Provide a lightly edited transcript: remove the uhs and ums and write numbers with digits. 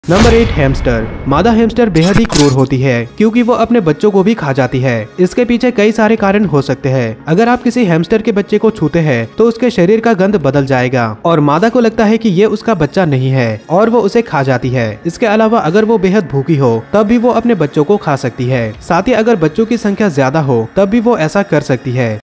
Number 8 hamster. मादा hamster बेहद ही क्रूर होती है क्योंकि वो अपने बच्चों को भी खा जाती है। इसके पीछे कई सारे कारण हो सकते हैं। अगर आप किसी हैमस्टर के बच्चे को छूते हैं तो उसके शरीर का गंध बदल जाएगा और मादा को लगता है कि ये उसका बच्चा नहीं है और वो उसे खा जाती है। इसके अलावा अगर वो बेहद भूखी हो तब भी वो अपने बच्चों को खा सकती है। साथ ही अगर बच्चों की संख्या ज्यादा हो तब भी वो ऐसा कर सकती है।